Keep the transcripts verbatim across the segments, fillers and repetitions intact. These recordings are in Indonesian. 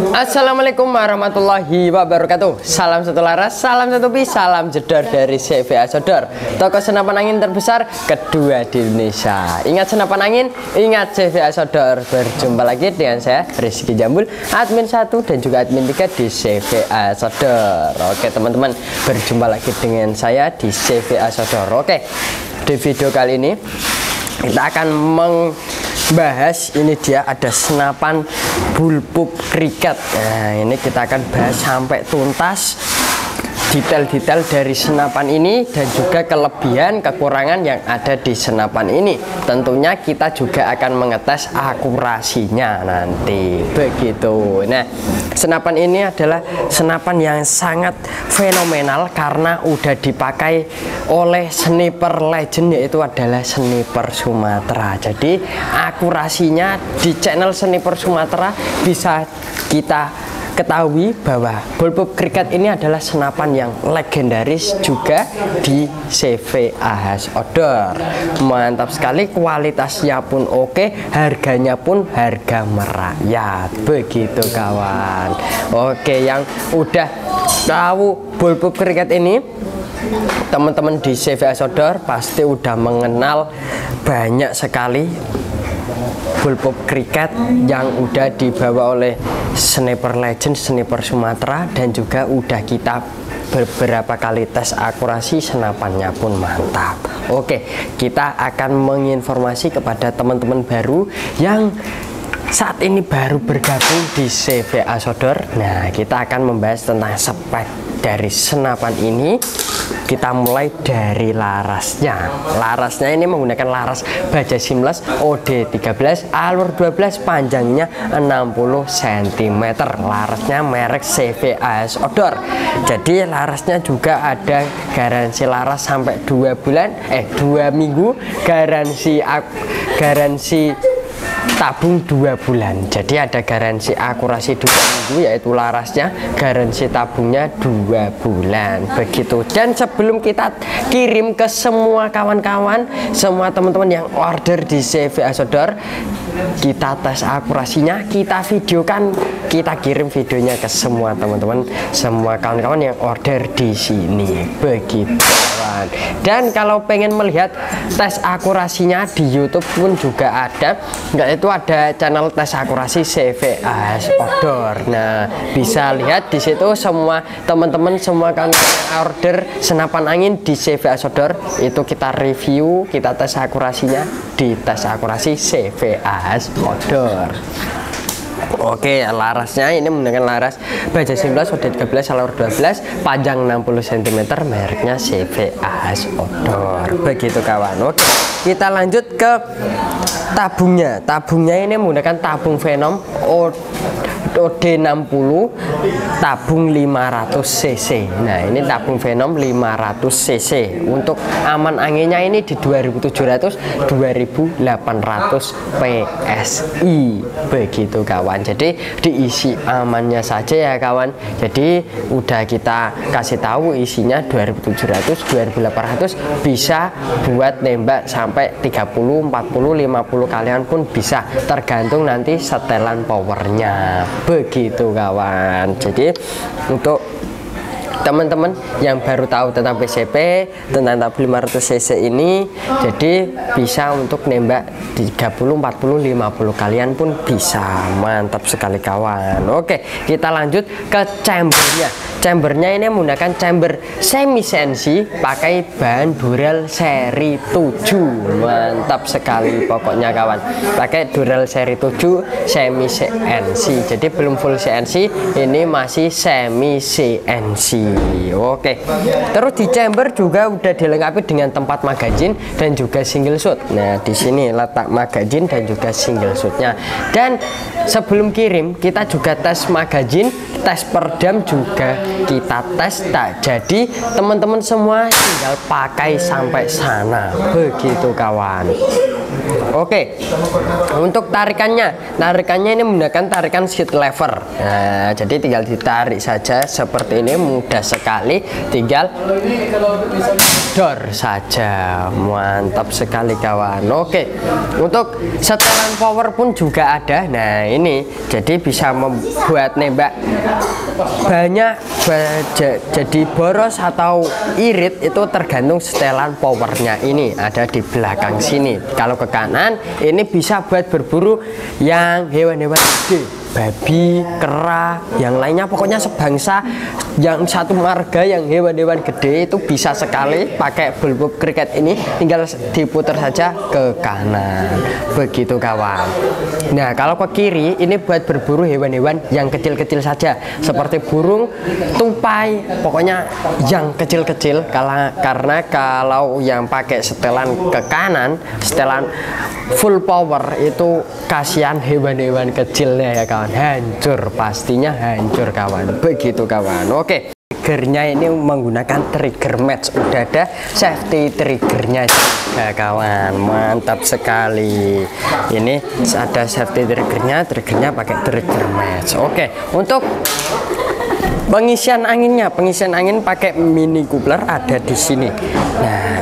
Assalamualaikum warahmatullahi wabarakatuh. Salam satu laras, salam satu pi, salam jedor dari C V A Sodor, toko senapan angin terbesar kedua di Indonesia. Ingat senapan angin, ingat C V A Sodor. Berjumpa lagi dengan saya Rizky Jambul, admin satu dan juga admin tiga di C V A Sodor. Oke teman-teman, berjumpa lagi dengan saya di C V A Sodor. Oke, di video kali ini kita akan membahas, ini dia ada senapan bullpup cricket. Nah ini kita akan bahas sampai tuntas detail-detail dari senapan ini dan juga kelebihan kekurangan yang ada di senapan ini. Tentunya kita juga akan mengetes akurasinya nanti begitu. Nah senapan ini adalah senapan yang sangat fenomenal karena udah dipakai oleh sniper legend, yaitu adalah sniper Sumatera. Jadi akurasinya di channel sniper Sumatera bisa kita ketahui bahwa bullpup cricket ini adalah senapan yang legendaris juga di C V A Sodor. Mantap sekali, kualitasnya pun oke, harganya pun harga merakyat begitu kawan. Oke, yang udah tahu bullpup cricket ini, teman-teman di C V A Sodor pasti udah mengenal banyak sekali bullpup cricket yang udah dibawa oleh sniper legend, sniper Sumatera, dan juga udah kita beberapa kali tes akurasi, senapannya pun mantap. Oke, kita akan menginformasi kepada teman-teman baru yang saat ini baru bergabung di C V A Sodor. Nah kita akan membahas tentang spek dari senapan ini. Kita mulai dari larasnya. Larasnya ini menggunakan laras baja seamless O D tiga belas alur dua belas, panjangnya enam puluh sentimeter. Larasnya merek C V A Sodor. Jadi larasnya juga ada garansi laras sampai dua bulan, eh dua minggu, garansi garansi tabung dua bulan. Jadi ada garansi akurasi dua minggu, yaitu larasnya, garansi tabungnya dua bulan begitu. Dan sebelum kita kirim ke semua kawan-kawan, semua teman-teman yang order di C V A Sodor, kita tes akurasinya, kita videokan, kita kirim videonya ke semua teman-teman, semua kawan-kawan yang order di sini begitu kawan. Dan kalau pengen melihat tes akurasinya di YouTube pun juga ada, yaitu ada channel tes akurasi C V A Sodor. Nah bisa lihat di situ semua teman-teman, semua kan order senapan angin di C V A Sodor itu kita review, kita tes akurasinya di tes akurasi C V A Sodor. Oke, larasnya ini menggunakan laras baja seamless O D tiga belas alur dua belas, panjang enam puluh sentimeter, mereknya C V A Sodor begitu kawan. Oke, kita lanjut ke tabungnya. Tabungnya ini menggunakan tabung Venom O D enam puluh, tabung lima ratus cc. Nah ini tabung Venom lima ratus cc. Untuk aman anginnya ini di dua ribu tujuh ratus dua ribu delapan ratus P S I begitu kawan. Jadi diisi amannya saja ya kawan. Jadi udah kita kasih tahu isinya dua ribu tujuh ratus dua ribu delapan ratus, bisa buat nembak sampai tiga puluh, empat puluh, lima puluh kalian pun bisa, tergantung nanti setelan powernya begitu kawan. Jadi untuk teman-teman yang baru tahu tentang P C P, tentang tabung lima ratus cc ini, jadi bisa untuk nembak tiga puluh, empat puluh, lima puluh kalian pun bisa. Mantap sekali kawan. Oke, kita lanjut ke chambernya. Chambernya ini menggunakan chamber semi C N C, pakai bahan Dural seri tujuh. Mantap sekali pokoknya kawan, pakai Dural seri tujuh semi C N C. Jadi belum full C N C, ini masih semi C N C. Oke, terus di chamber juga udah dilengkapi dengan tempat magazine dan juga single shot. Nah di sini letak magazine dan juga single shotnya. Dan sebelum kirim kita juga tes magazine, tes perdam juga kita tes. Tak jadi teman-teman semua tinggal pakai sampai sana begitu kawan. Oke, untuk tarikannya, tarikannya ini menggunakan tarikan seat lever. Nah, jadi tinggal ditarik saja seperti ini, mudah sekali, tinggal dor saja. Mantap sekali kawan. Oke, untuk setelan power pun juga ada. Nah, ini jadi bisa membuat nembak banyak jadi boros atau irit, itu tergantung setelan powernya. Ini ada di belakang sini. Kalau ke kanan ini bisa buat berburu yang hewan-hewan gede, babi, kera, yang lainnya, pokoknya sebangsa yang satu marga yang hewan-hewan gede itu bisa sekali pakai bulbub kriket ini, tinggal diputar saja ke kanan, begitu kawan. Nah, kalau ke kiri ini buat berburu hewan-hewan yang kecil-kecil saja seperti burung, tupai, pokoknya yang kecil-kecil. Karena kalau yang pakai setelan ke kanan, setelan full power, itu kasihan hewan-hewan kecilnya ya kawan, hancur, pastinya hancur kawan, begitu kawan. Oke, triggernya ini menggunakan trigger match, udah ada safety triggernya juga kawan, mantap sekali. Ini ada safety triggernya, triggernya pakai trigger match. Oke, untuk pengisian anginnya, pengisian angin pakai mini coupler ada di sini. Nah,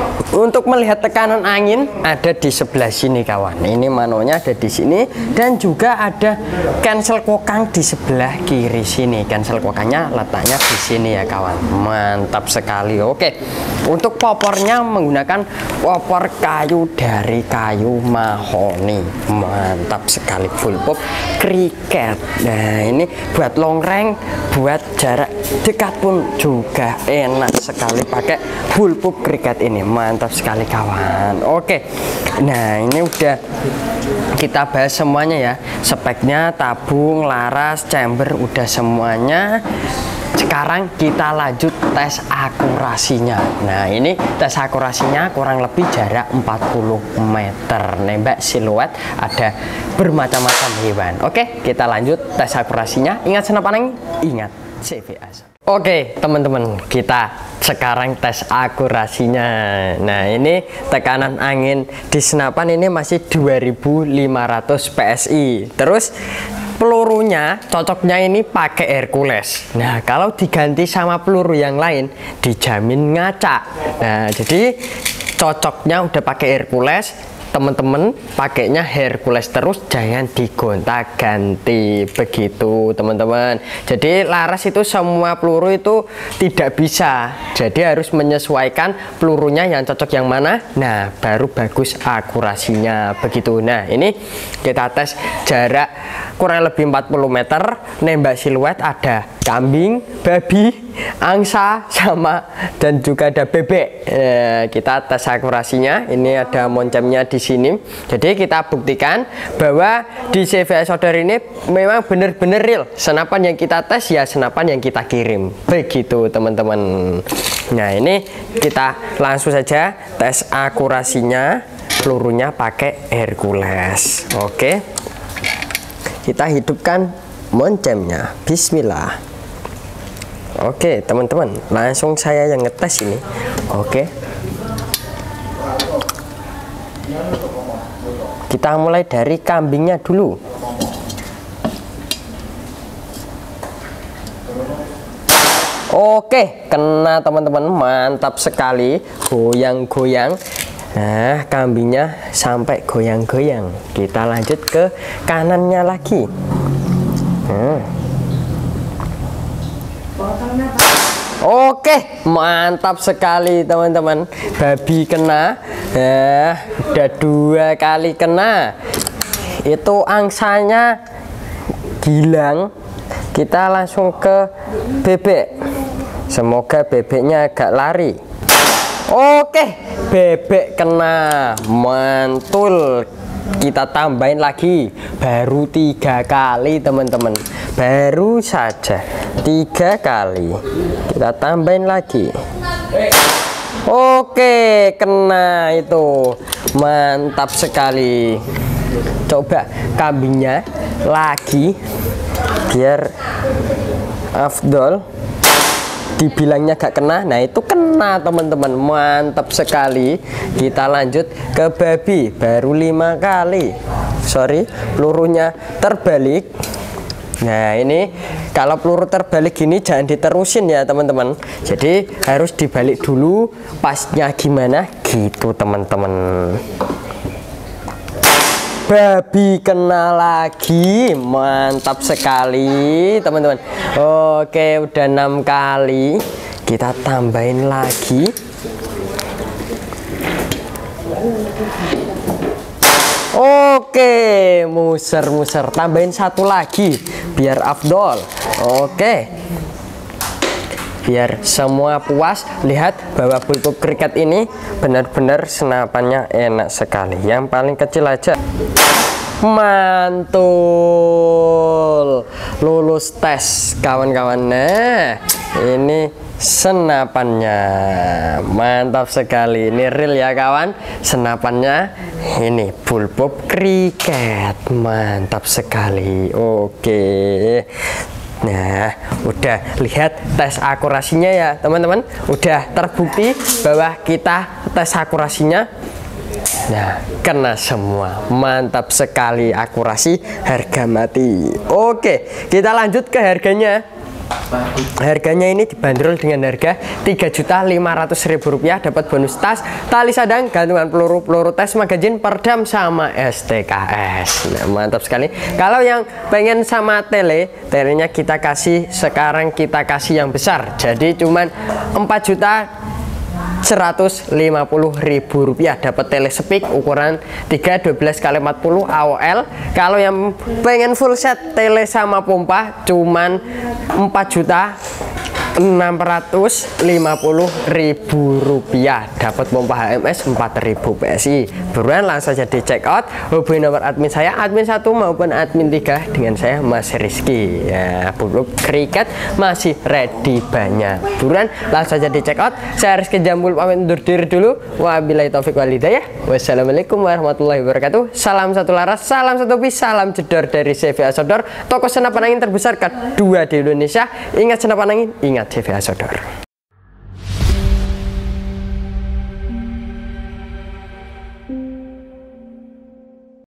untuk melihat tekanan angin ada di sebelah sini kawan. Ini manonya ada di sini, dan juga ada cancel kokang di sebelah kiri sini. Cancel kokangnya letaknya di sini ya kawan. Mantap sekali. Oke, untuk popornya menggunakan popor kayu dari kayu mahoni. Mantap sekali, bulbub kriket. Nah, ini buat long range, buat jarak dekat pun juga enak sekali pakai bulbub kriket ini. Mantap sekali kawan. Oke, nah ini udah kita bahas semuanya ya, speknya, tabung, laras, chamber, udah semuanya. Sekarang kita lanjut tes akurasinya. Nah, ini tes akurasinya kurang lebih jarak empat puluh meter, nembak siluet ada bermacam-macam hewan. Oke, kita lanjut tes akurasinya. Ingat senapan angin, ingat C V A. Oke teman-teman, kita sekarang tes akurasinya. Nah, ini tekanan angin di senapan ini masih dua ribu lima ratus P S I. Terus pelurunya cocoknya ini pakai Hercules. Nah, kalau diganti sama peluru yang lain dijamin ngaca. Nah, jadi cocoknya udah pakai Hercules. Teman-teman pakainya Hercules terus, jangan digonta-ganti, begitu teman-teman. Jadi laras itu semua peluru itu tidak bisa, jadi harus menyesuaikan pelurunya yang cocok yang mana. Nah, baru bagus akurasinya, begitu. Nah, ini kita tes jarak kurang lebih empat puluh meter, nembak siluet ada kambing, babi, angsa, sama dan juga ada bebek. Eh, kita tes akurasinya. Ini ada moncemnya di sini. Jadi kita buktikan bahwa di C V A Solder ini memang benar-benar real. Senapan yang kita tes ya senapan yang kita kirim. Begitu teman-teman. Nah, ini kita langsung saja tes akurasinya. Pelurunya pakai Hercules. Oke. Kita hidupkan moncemnya. Bismillah. Oke teman-teman, langsung saya yang ngetes ini. Oke, kita mulai dari kambingnya dulu. Oke, kena teman-teman, mantap sekali, goyang-goyang. Nah, kambingnya sampai goyang-goyang. Kita lanjut ke kanannya lagi. hmm. Oke, mantap sekali teman-teman. Babi kena. Nah, udah dua kali kena. Itu angsanya gilang. Kita langsung ke bebek. Semoga bebeknya agak lari. Oke, bebek kena. Mantul. Kita tambahin lagi, baru tiga kali teman-teman, baru saja tiga kali. Kita tambahin lagi. Oke, kena itu, mantap sekali. Coba kambingnya lagi biar afdol. dibilangnya gak kena, nah itu kena teman-teman, mantap sekali. Kita lanjut ke babi, baru lima kali, sorry pelurunya terbalik. Nah ini kalau peluru terbalik gini jangan diterusin ya teman-teman, jadi harus dibalik dulu, pasnya gimana gitu teman-teman. Babi kena lagi, mantap sekali teman-teman. Oke udah enam kali, kita tambahin lagi. Oke, muser-muser, tambahin satu lagi biar afdol. Oke, biar semua puas. Lihat bahwa bulbul kriket ini benar-benar senapannya enak sekali. Yang paling kecil aja mantul, lulus tes kawan-kawan. Nah ini senapannya mantap sekali, ini real ya kawan, senapannya ini bulbul kriket, mantap sekali. Oke, nah udah lihat tes akurasinya ya teman-teman, udah terbukti bahwa kita tes akurasinya. Nah kena semua, mantap sekali, akurasi harga mati. Oke, kita lanjut ke harganya. Harganya ini dibanderol dengan harga tiga juta lima ratus ribu rupiah, dapat bonus tas, tali sadang, gantungan peluru, peluru tes, magazin, perdam, sama S T K S. Nah, mantap sekali. Kalau yang pengen sama tele, telenya kita kasih sekarang, kita kasih yang besar, jadi cuman empat juta seratus lima puluh ribu rupiah, dapat telespeak ukuran tiga dua belas kali empat puluh A O L. Kalau yang pengen full set tele sama pompa cuman empat juta enam ratus lima puluh ribu rupiah, dapat pompa H M S empat ribu P S I. Buruan langsung saja di check out, hubungi nomor admin saya, admin satu maupun admin tiga dengan saya Mas Rizky ya. Bulbul kriket masih ready banyak, buruan langsung saja di check out. Saya Rizky Jambul pamit undur diri dulu. Wabillahi taufiq walhidayah. Wassalamualaikum warahmatullahi wabarakatuh. Salam satu laras, salam satu bis, salam jedor dari C V A Sodor, toko senapan angin terbesar kedua di Indonesia. Ingat senapan angin, ingat C V A Sodor.